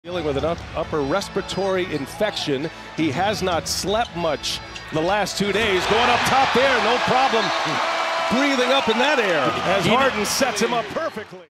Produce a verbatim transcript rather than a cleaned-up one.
Dealing with an up, upper respiratory infection. He has not slept much the last two days. Going up top there, no problem. Breathing up in that air as Harden sets him up perfectly.